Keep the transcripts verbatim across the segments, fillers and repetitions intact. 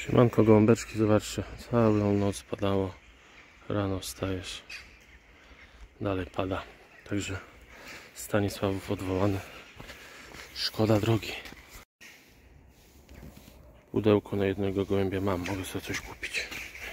Siemanko gołąbeczki, zobaczcie, całą noc padało, rano wstajesz, dalej pada, także Stanisławów odwołany, szkoda drogi. Pudełko na jednego gołębia mam, mogę sobie coś kupić.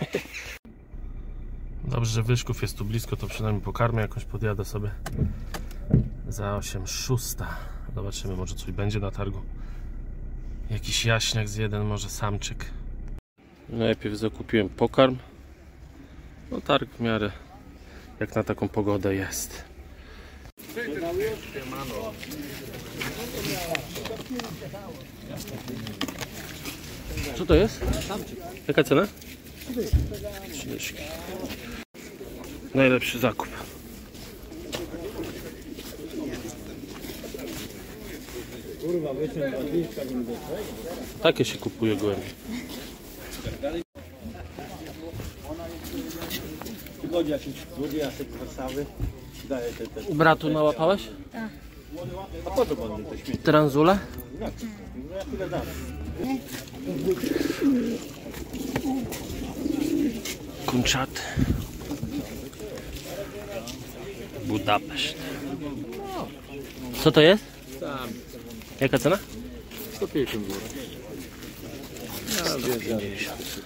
Dobrze, że Wyszków jest tu blisko, to przynajmniej pokarmę jakoś, podjadę sobie za osiem szósta. Zobaczymy, może coś będzie na targu. Jakiś jaśniak z jeden, może samczyk. Najpierw zakupiłem pokarm. No targ w miarę jak na taką pogodę jest. Co to jest? Jaka cena? trzy dyszki. Najlepszy zakup. Takie się kupuje gołębie. Przychodzi jakiś złodziejasek z Warszawy. Daje te, te, U bratu nałapałeś? Tak. A po co pan te śmieci? Tranzule? Jak? No ja tyle dam. Kunczat. Budapeszt. Co to jest? Tam. Jaka cena? sto pięćdziesiąt złotych. sto pięćdziesiąt.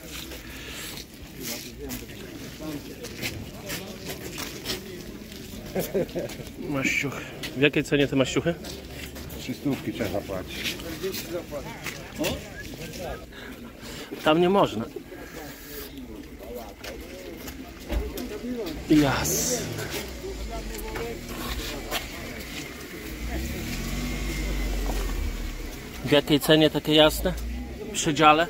Maściuchy. W jakiej cenie te maściuchy? Trzy stówki trzeba zapłacić. Tam nie można. Jasne. W jakiej cenie takie jasne? Przy dziale?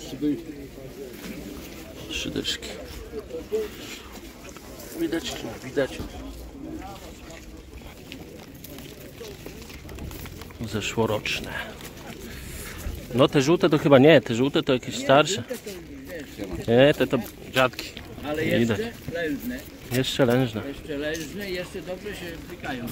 Trzy dyszki. Widać czy nie widać? Zeszłoroczne. No te żółte to chyba nie, te żółte to jakieś starsze. Nie, te to dziadki. Ale Nie jeszcze widać. lężne, Jeszcze lężne. jeszcze lężne i jeszcze dobrze się stykają.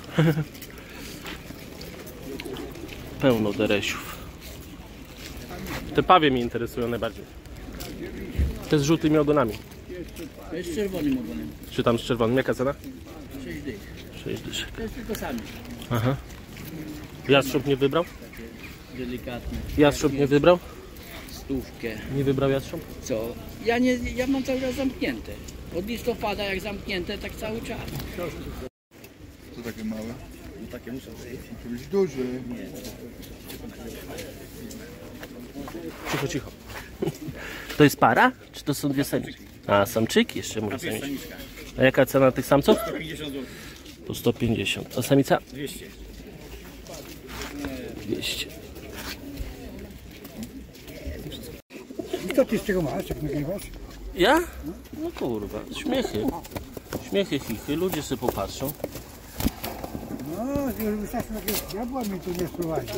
Pełno deresiów. Te pawie mnie interesują najbardziej. Te z żółtymi ogonami. To jest z czerwonym ogonem. Czy tam z czerwonym? Jaka cena? sześć dych. sześć dyszek. To jest tylko sami. Aha. Jastrząb nie wybrał? Delikatne. Jastrząb nie wybrał? Stówkę. Nie wybrał jastrząb? Co? Ja nie, ja mam cały czas zamknięte. Od listopada jak zamknięte, tak cały czas. Co takie małe? No takie muszą być. Muszą być duże. Cicho, cicho. To jest para? Czy to są dwie samiczki? A, samczyki jeszcze może samiczki. A jaka cena tych samców? sto pięćdziesiąt złotych. Po sto pięćdziesiąt. A samica? dwieście. dwieście. Co ty z tego masz, jak nagrywasz? Ja? No kurwa, śmiechy. Śmiechy, chichy, ludzie sobie popatrzą. No, już wystarczy jakiegoś diabła mi tu nie sprowadzi.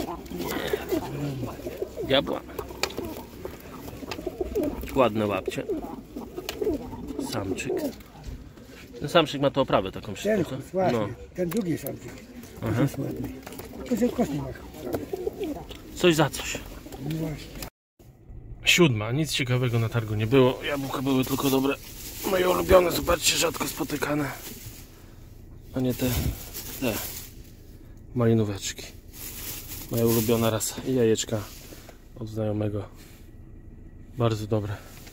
Diabła. Ładne łapcie. Samczyk. Ten samczyk ma to oprawę taką Ten, szybką. właśnie, No. ten drugi samczyk. To jest ładny. To jest kostny ma. Coś za coś. No właśnie. Siódma, nic ciekawego na targu nie było. Jabłka były tylko dobre. Moje ulubione, zobaczcie, rzadko spotykane. A nie te, te malinóweczki. Moja ulubiona rasa. I jajeczka od znajomego. Bardzo dobre.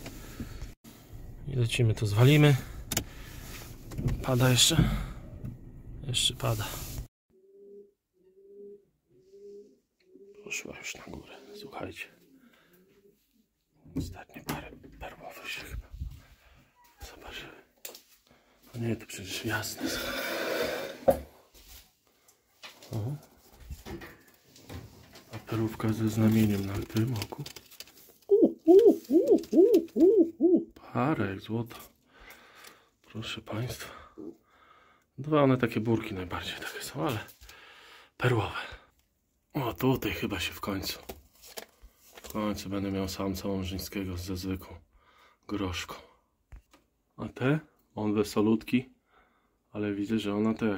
I lecimy, to zwalimy. Pada jeszcze? Jeszcze pada. Poszła już na górę, słuchajcie. Ostatnie parę perłowych się chyba zobaczyły. No nie, to przecież jasne. O. A perłówka ze znamieniem na tym oku. U, u, u, u, u, u. Parę jak złota. Proszę Państwa. Dwa one takie burki najbardziej takie są, ale perłowe. O, tutaj chyba się w końcu. W końcu będę miał samca łążyńskiego ze zwykłą groszką. A te? On wesolutki, ale widzę, że ona tak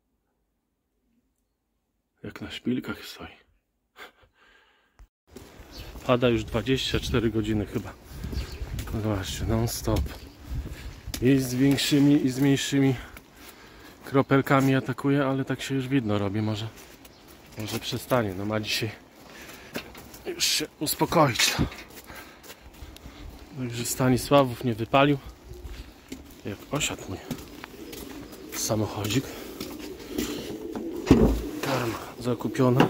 jak na szpilkach stoi. Pada już dwadzieścia cztery godziny chyba. No zobaczcie, non stop. I z większymi, i z mniejszymi kropelkami atakuje, ale tak się już widno robi. Może, może przestanie. No ma dzisiaj już się uspokoić. Także Stanisławów nie wypalił. Jak osiadł mój samochodzik. Karma zakupiona.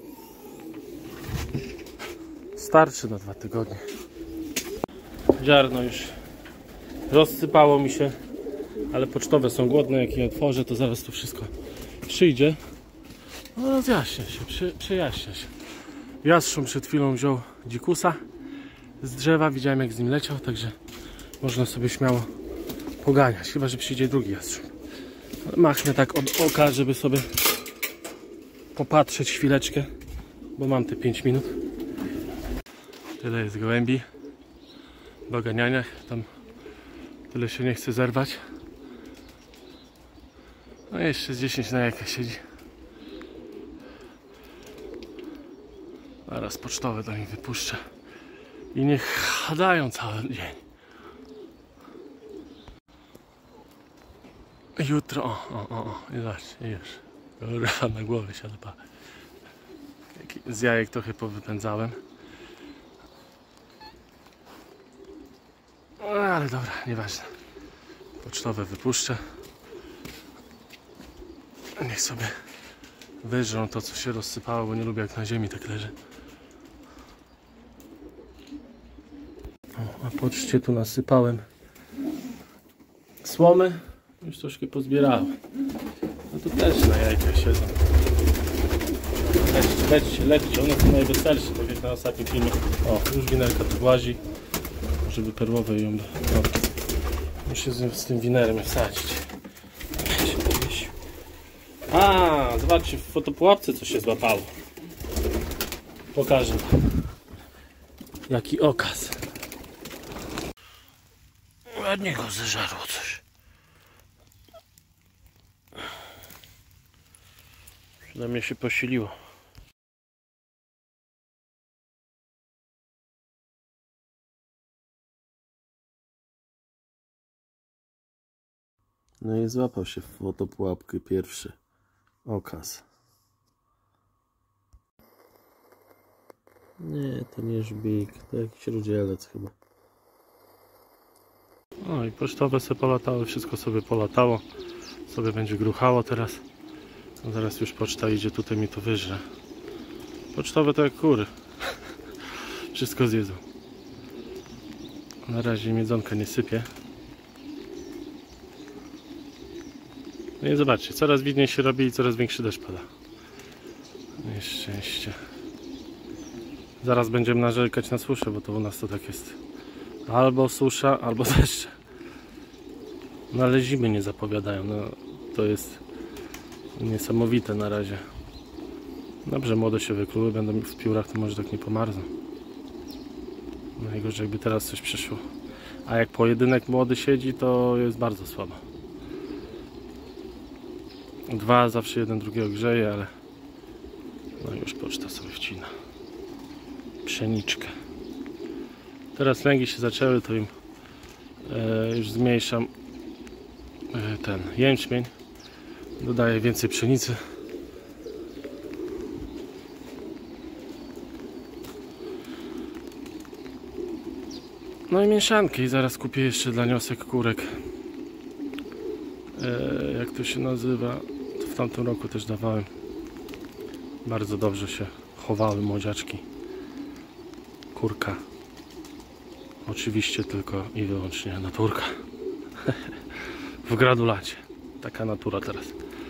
Starczy na dwa tygodnie. Ziarno już rozsypało mi się, ale pocztowe są głodne. Jak je otworzę, to zaraz to wszystko przyjdzie. No rozjaśnia się, przy, przyjaśnia się. Jastrząb przed chwilą wziął dzikusa z drzewa. Widziałem, jak z nim leciał, także można sobie śmiało poganiać. Chyba że przyjdzie drugi jastrząb. Machnę tak od oka, żeby sobie popatrzeć chwileczkę, bo mam te pięć minut. Tyle jest gołębi do ganiania. Tam tyle się nie chce zerwać. No jeszcze z dziesięć na jajka siedzi. Zaraz pocztowe do nich wypuszczę i niech chadają cały dzień. Jutro, o, o, o, o. I zobaczcie, już Dobra, na głowę siada pa. Z jajek trochę powypędzałem. Ale dobra, nieważne. Pocztowe wypuszczę. Niech sobie wyżrą to, co się rozsypało, bo nie lubię, jak na ziemi tak leży. O, a patrzcie, tu nasypałem słomy. Już troszkę pozbierałem. No tu też na jajkach siedzą. Lećcie, lećcie, lećcie. One są najweselsze, tak jak na ostatnim filmie. O, już winerka tu łazi. Żeby perłowe ją do... No. Muszę z, z tym winerem wsadzić. A, zobaczcie, w fotopułapce co się złapało. Pokażę wam. Jaki okaz. Ładnie go zeżarło coś. Przynajmniej się posiliło. No i złapał się w fotopułapkę pierwszy okaz. Nie, to nie żbik, to jakiś rudzielec chyba. No i pocztowe sobie polatały, wszystko sobie polatało. Sobie będzie gruchało teraz. No zaraz już poczta idzie, tutaj mi to wyżre. Pocztowe to jak kury. Wszystko zjedzą. Na razie miedzonka nie sypie. No i zobaczcie, coraz widniej się robi i coraz większy deszcz pada. Nieszczęście. Zaraz będziemy narzekać na suszę, bo to u nas to tak jest. Albo susza, albo deszcze. No ale zimy nie zapowiadają. No, to jest niesamowite na razie. Dobrze, młode się wykluły, będą w piórach, to może tak nie pomarzną. Najgorzej jakby teraz coś przyszło. A jak pojedynek młody siedzi, to jest bardzo słabo. Dwa zawsze jeden drugiego grzeje, ale no już poczta sobie wcina pszeniczkę. Teraz lęgi się zaczęły, to im e, już zmniejszam e, ten jęczmień, dodaję więcej pszenicy. No i mieszankę, i zaraz kupię jeszcze dla niosek kurek, e, jak to się nazywa. W tamtym roku też dawałem. Bardzo dobrze się chowały młodziaczki. Kurka. Oczywiście tylko i wyłącznie naturka. W gradulacie. Taka natura teraz.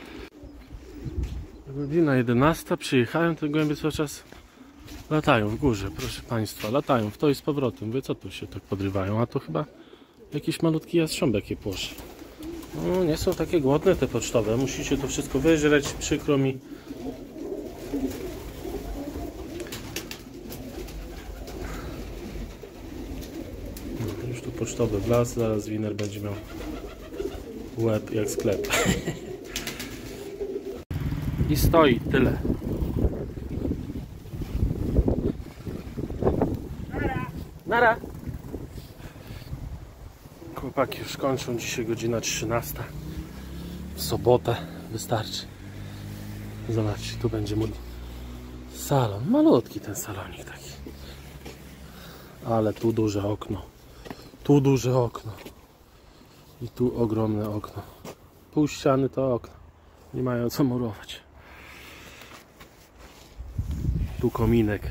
Godzina jedenasta. Przyjechałem, te gołębie cały czas latają w górze, proszę Państwa. Latają w to i z powrotem. Mówię, co tu się tak podrywają? A to chyba jakiś malutki jastrząbek je płoszy. No, nie są takie głodne te pocztowe. Musicie to wszystko wyżreć, przykro mi. No, już tu pocztowy wlazł, zaraz winer będzie miał łeb jak sklep. I stoi, tyle. Nara! Chłopaki już kończą, dzisiaj godzina trzynasta. W sobotę wystarczy. Zobaczcie, tu będzie mój salon. Malutki ten salonik taki. Ale tu duże okno. Tu duże okno. I tu ogromne okno. Pół ściany to okno. Nie mają co murować. Tu kominek.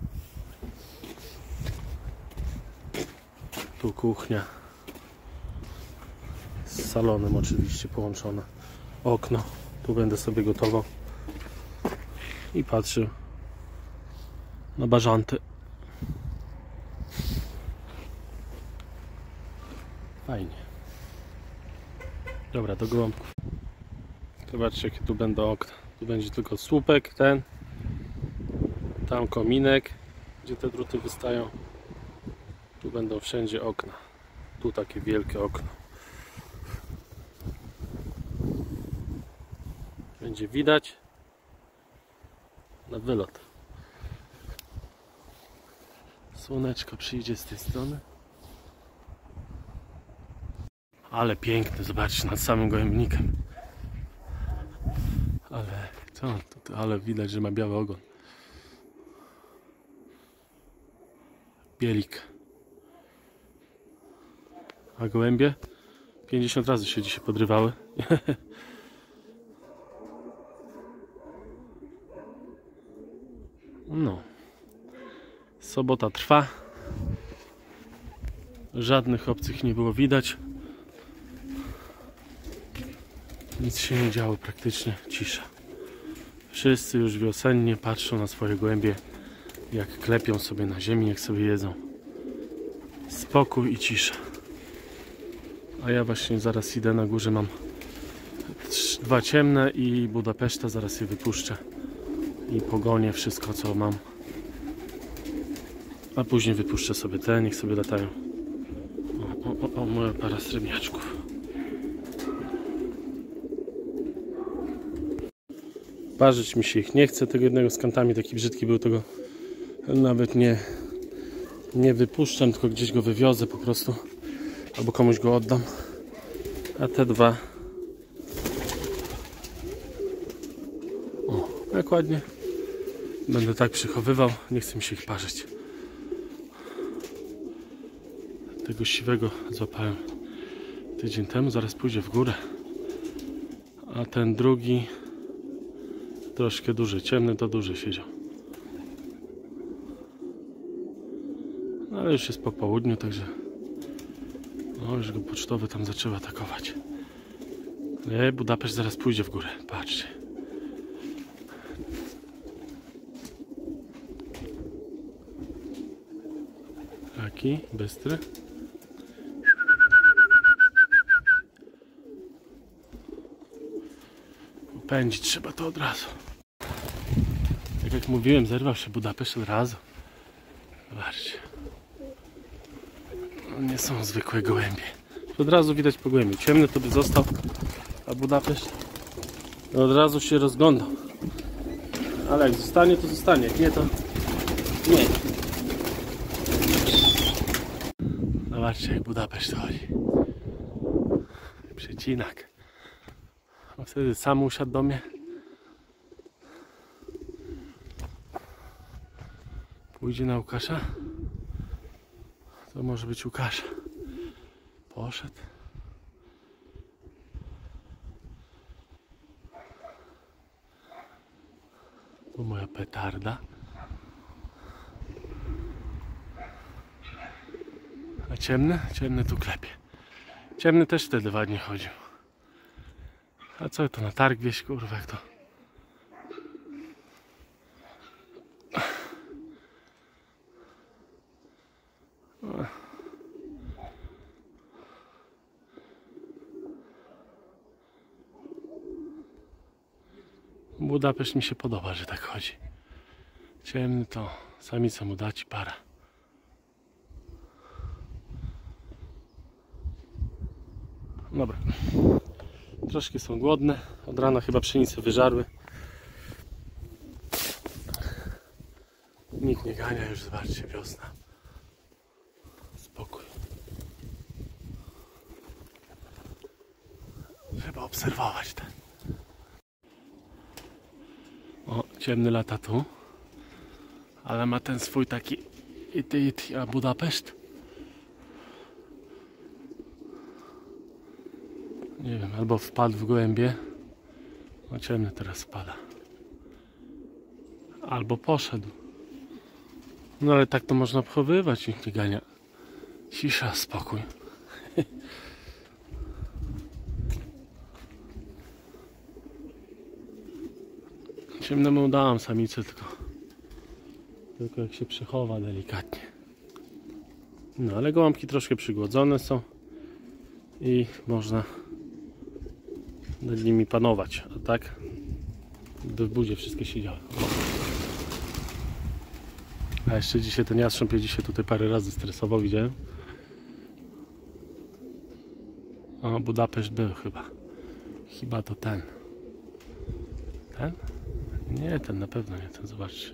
Tu kuchnia. Z salonem oczywiście połączona. Okno. Tu będę sobie gotował. I patrzył na bażanty. Fajnie. Dobra, do gołąbków. Zobaczcie, jakie tu będą okna. Tu będzie tylko słupek ten. Tam kominek, gdzie te druty wystają. Tu będą wszędzie okna. Tu takie wielkie okno. Będzie widać na wylot. Słoneczko przyjdzie z tej strony. Ale piękny, zobaczcie, nad samym gołębnikiem. Ale co? Ale widać, że ma biały ogon. Bielik. A gołębie pięćdziesiąt razy się dzisiaj podrywały. No. Sobota trwa. Żadnych obcych nie było widać. Nic się nie działo praktycznie. Cisza. Wszyscy już wiosennie patrzą na swoje gołębie, jak klepią sobie na ziemi, jak sobie jedzą. Spokój i cisza. A ja właśnie zaraz idę na górze, mam dwa ciemne i Budapeszta, zaraz je wypuszczę i pogonię wszystko, co mam, a później wypuszczę sobie te, niech sobie latają. O, o, o, o moja para srebrniaczków. Parzyć mi się ich nie chce, tego jednego z kantami taki brzydki był, tego nawet nie nie wypuszczam, tylko gdzieś go wywiozę po prostu, albo komuś go oddam. A te dwa, o, jak ładnie, będę tak przychowywał, nie chcę mi się ich parzyć. Tego siwego złapałem tydzień temu, zaraz pójdzie w górę, a ten drugi troszkę duży, ciemny to duży siedział. No, ale już jest po południu, także no, już go pocztowy tam zaczęły atakować. Nie, Budapeszt zaraz pójdzie w górę, patrzcie. Taki bystry. Pędzić trzeba to od razu. Tak jak mówiłem, zerwał się Budapeszt od razu. Zobaczcie. No, nie są zwykłe gołębie. Od razu widać po gołębiu. Ciemny to by został, a Budapeszt od razu się rozglądał. Ale jak zostanie, to zostanie. Jak nie, to nie. Zobaczcie, jak Budapeszt chodzi. Przecinak. A wtedy sam usiadł do mnie. Pójdzie na Łukasza. To może być Łukasz. Poszedł. Tu moja petarda. A ciemny? Ciemny tu klepie. Ciemny też wtedy ładnie chodził. A co to na targ wieś, kurwa, jak to? Budapeszt mi się podoba, że tak chodzi. Ciemny to samica mu da ci para. Dobra. Troszkę są głodne. Od rana chyba pszenice wyżarły. Nikt nie gania, już zobaczcie, wiosna. poobserwować te. O, ciemny lata tu. Ale ma ten swój taki ity, ity, a Budapeszt. Nie wiem, albo wpadł w głębie. No ciemny teraz spada. Albo poszedł. No ale tak to można przechowywać, nikt nie gania. Cisza, spokój. Ciemnemu dałam samicę, tylko tylko jak się przechowa delikatnie. No ale gołąbki troszkę przygłodzone są i można nad nimi panować, a tak by w budzie wszystkie siedziały. A jeszcze dzisiaj ten jastrząb jedzie się tutaj parę razy stresował, widziałem. O, Budapeszt był chyba. Chyba to ten. Ten? Nie, ten na pewno nie ten, zobaczcie.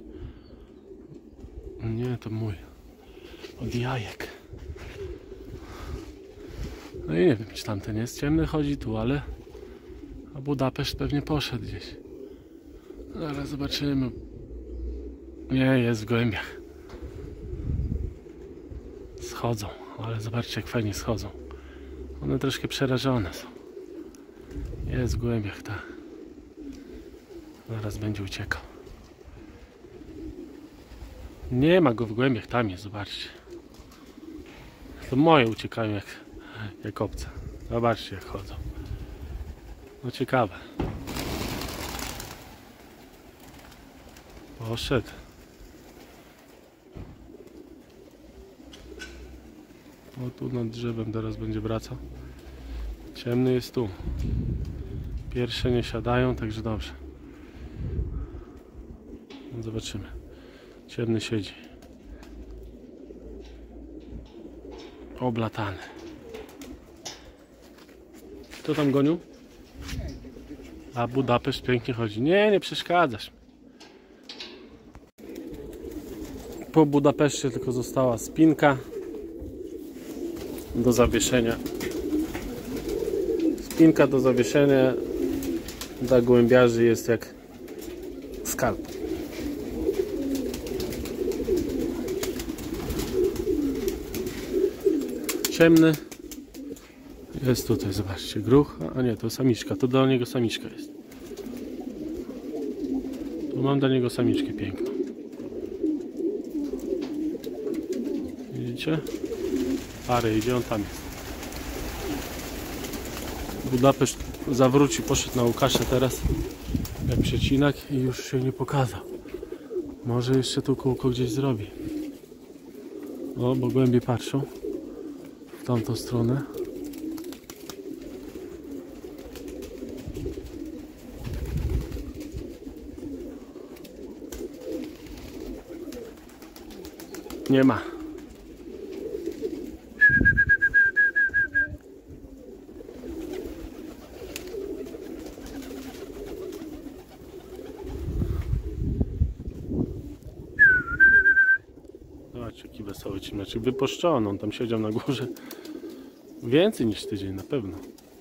Nie, to mój. Od jajek. No i nie wiem, czy tamten jest ciemny, chodzi tu, ale a Budapeszt pewnie poszedł gdzieś. Zaraz zobaczymy. Nie, jest w głębiach. Schodzą, ale zobaczcie, jak fajnie schodzą. One troszkę przerażone są. Jest w głębiach, tak. Zaraz będzie uciekał. Nie ma go w głębiach, tam jest, zobaczcie. To moje uciekają jak, jak obce. Zobaczcie, jak chodzą. No ciekawe. Poszedł. O, tu nad drzewem teraz będzie wracał. Ciemny jest tu. Pierwsze nie siadają, także dobrze. No zobaczymy. Ciemny siedzi. Oblatany. Kto tam gonił? A Budapeszt pięknie chodzi. Nie, nie przeszkadzasz. Po Budapeszcie tylko została spinka do zawieszenia. Spinka do zawieszenia dla gołębiarzy jest jak skarb. Ciemny jest tutaj, zobaczcie, gruch, a nie, to samiczka, to do niego samiczka jest. Tu mam dla niego samiczkę piękną. Widzicie? Parę idzie, on tam jest. Budapeszt zawróci, poszedł na Łukasza teraz jak przecinak i już się nie pokazał. Może jeszcze tu kółko gdzieś zrobi. O, bo głębiej patrzą w tamtą stronę. Nie ma. Zobaczcie, jaki wesoły ciemniaczek. Wypuszczony, on tam siedział na górze więcej niż tydzień na pewno.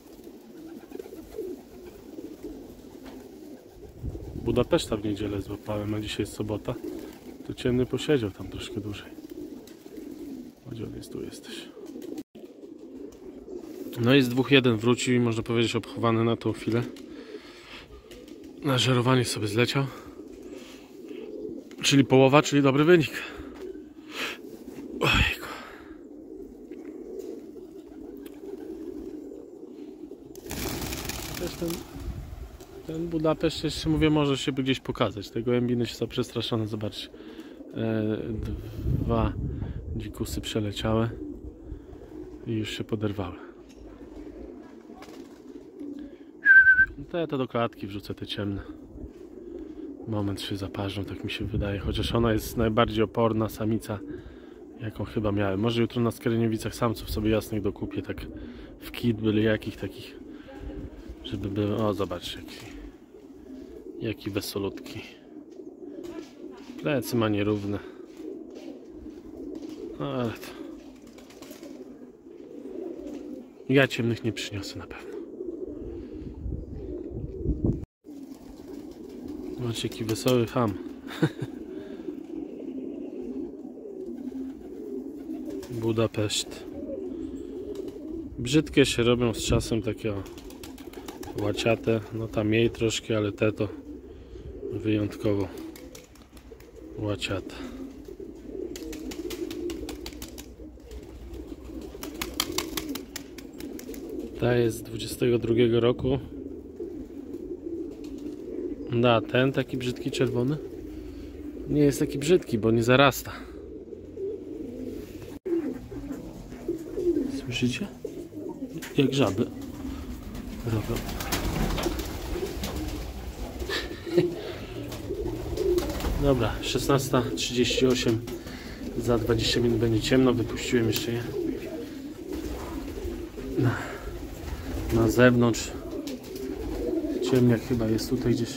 Budapeszta w niedzielę złapałem, a dzisiaj jest sobota. To ciemny posiedział tam troszkę dłużej. Chodź, on jest, tu jesteś. No jest dwóch jeden, wrócił i można powiedzieć obchowany na tą chwilę. Na żerowanie sobie zleciał. Czyli połowa, czyli dobry wynik. Ojku. Też ten, ten Budapeszt jeszcze, mówię, może się gdzieś pokazać. Te gołębiny się są przestraszone, zobaczcie. E, dwa dzikusy przeleciały i już się poderwały. To ja to do klatki wrzucę, te ciemne. Moment się zaparzą, tak mi się wydaje. Chociaż ona jest najbardziej oporna samica, jaką chyba miałem. Może jutro na Skierniewicach samców sobie jasnych dokupię, tak w kit, byli jakich takich, żeby były... O, zobaczcie, jaki, jaki wesolutki. Plecy ma nierówne. Ale to... Ja ciemnych nie przyniosę na pewno. Zobaczcie, jaki wesoły cham. Budapeszt. Brzydkie się robią z czasem, takie o, łaciate. No tam mniej troszkę, ale te to wyjątkowo łaciate. Ta jest z dwudziestego drugiego roku. Da, ten taki brzydki czerwony nie jest taki brzydki, bo nie zarasta. Słyszycie? Jak żaby robią. Dobra, szesnasta trzydzieści osiem. Za dwadzieścia minut będzie ciemno. Wypuściłem jeszcze je na, na zewnątrz. Ciemniak chyba jest tutaj gdzieś.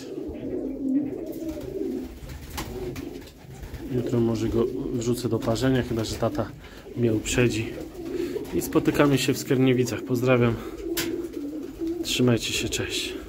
Jutro może go wrzucę do parzenia, chyba że tata mnie uprzedzi. I spotykamy się w Skierniewicach. Pozdrawiam. Trzymajcie się, cześć.